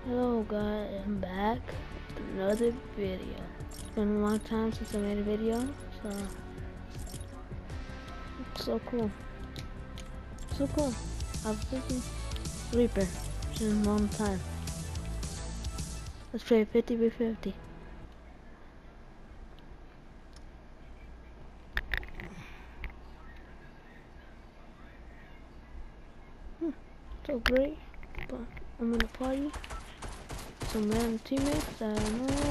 Hello guys, I'm back with another video. It's been a long time since I made a video, so it's so cool. So cool. I've been Reaper. It's been a long time. Let's play 50v50. So great. But I'm in a party. Some random teammates that I know.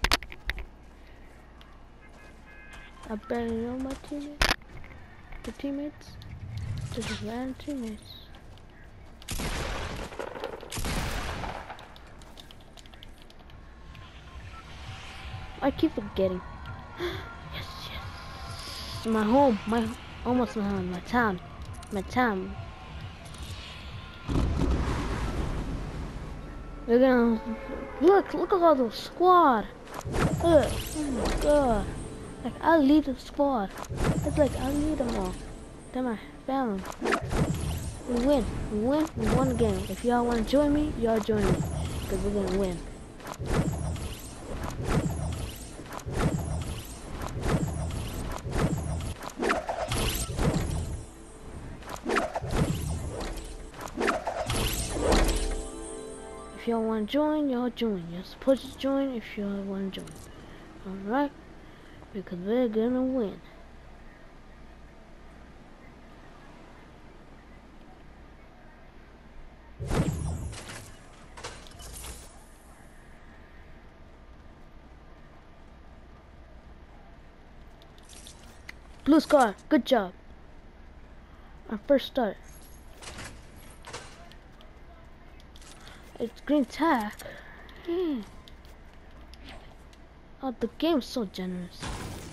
I barely know my teammates. The teammates. Just random teammates. I keep forgetting. Yes, yes. My home. Almost my home. My town. My town. We're gonna look at all those squad. Look, oh my god. Like I lead the squad. It's like I lead them all. They're my family. We win. We won the game. If y'all wanna join me, y'all join me. Cause we're gonna win. If y'all wanna join, y'all join. You're supposed to join if y'all wanna join. Alright? Because we're gonna win. Blue scar, good job. Our first start. It's green tack. Oh, the game's so generous.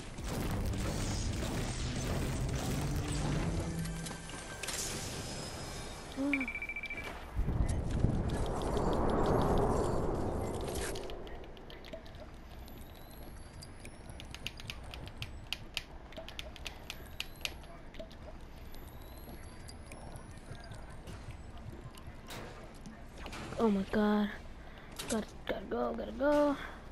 Oh my god. Gotta go.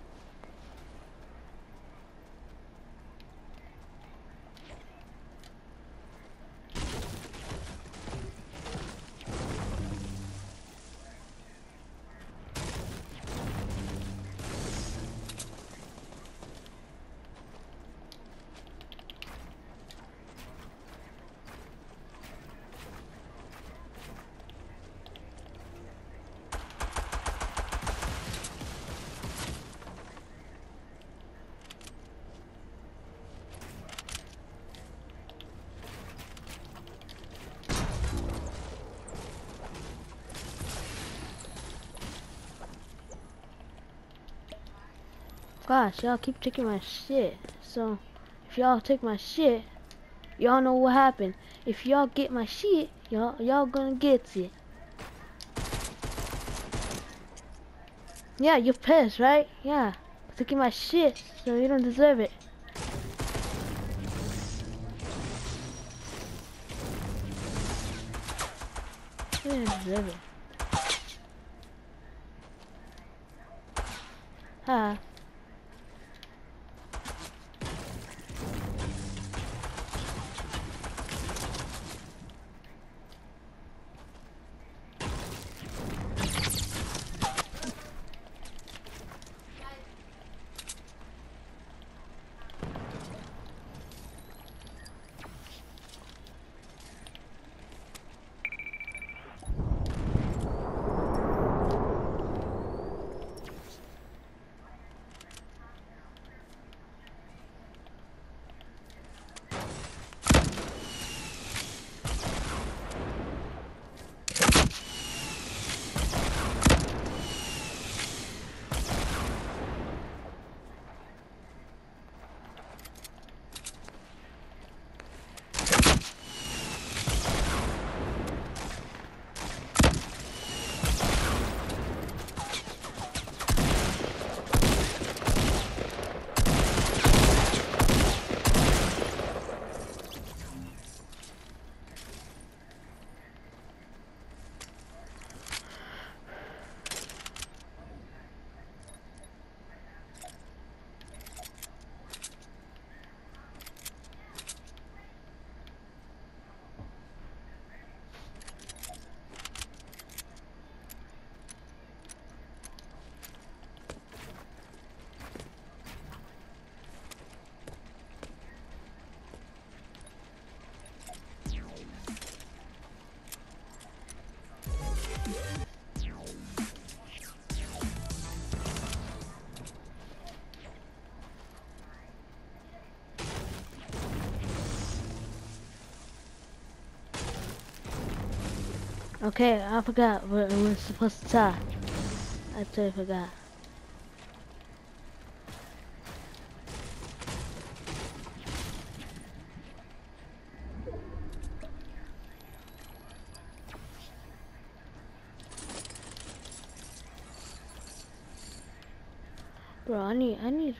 Gosh, y'all keep taking my shit. So, if y'all take my shit, y'all know what happened. If y'all get my shit, y'all gonna get it. Yeah, you're pissed, right? Yeah, taking my shit, so you don't deserve it. You don't deserve it. Ha. Okay, I forgot where we're supposed to tie. I totally forgot. Bro, I need.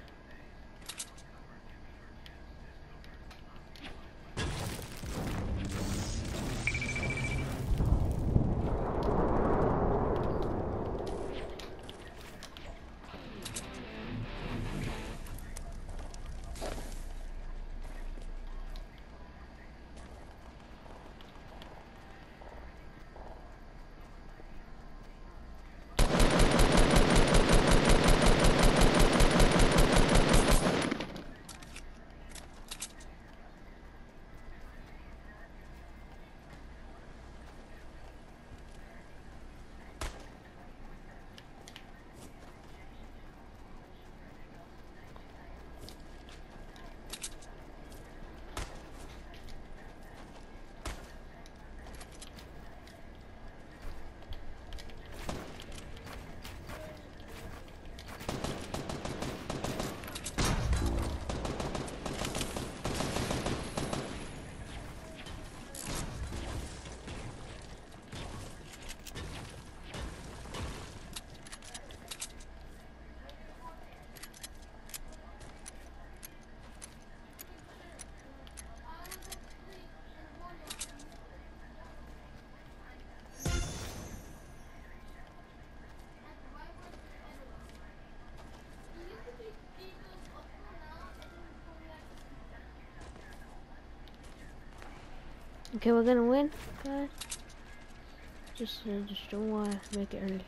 Okay, we're gonna win, guys. Just don't wanna make it early.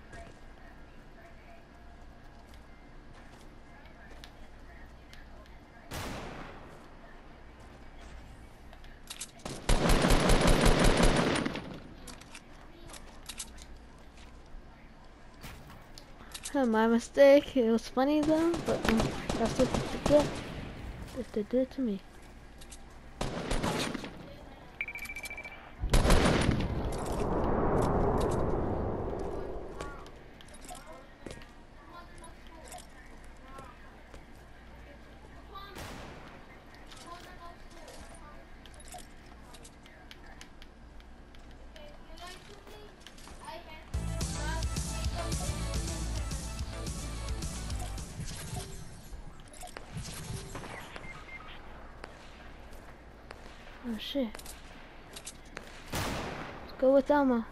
My mistake. It was funny though, but that's what they get if they did it to me. Oh shit. Let's go with Elma.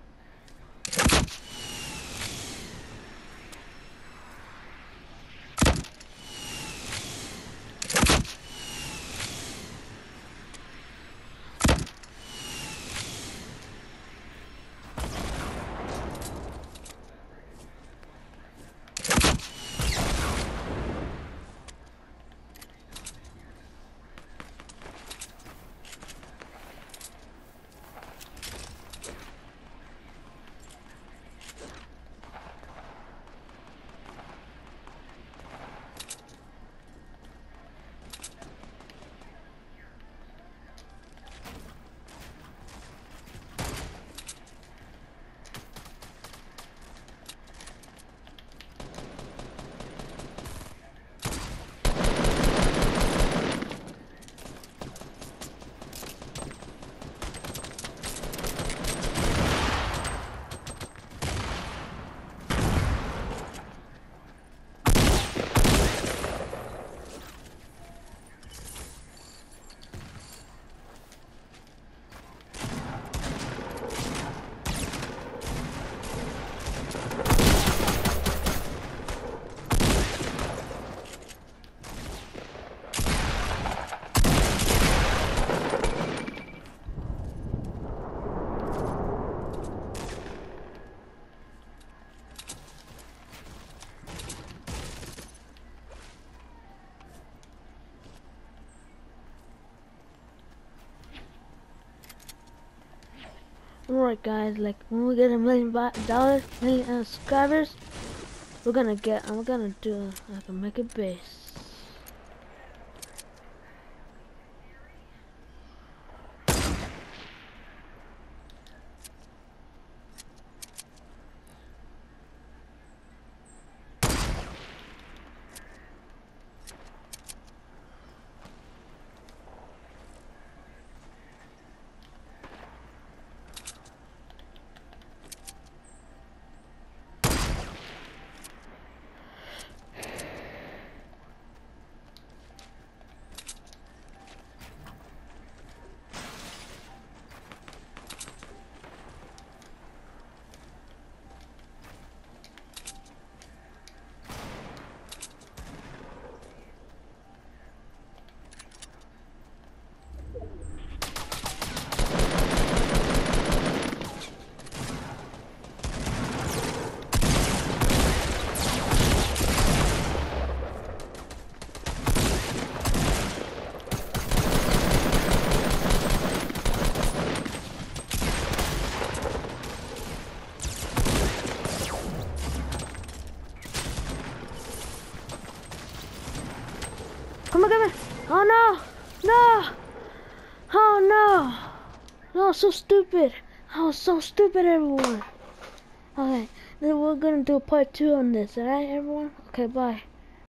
Alright guys, like when we get $1 million, million subscribers, I'm gonna do like a mega base. Come on, come on. Oh no! No! Oh no! No, so stupid. I was so stupid, everyone. Okay, then we're gonna do part 2 on this, alright, everyone? Okay, bye.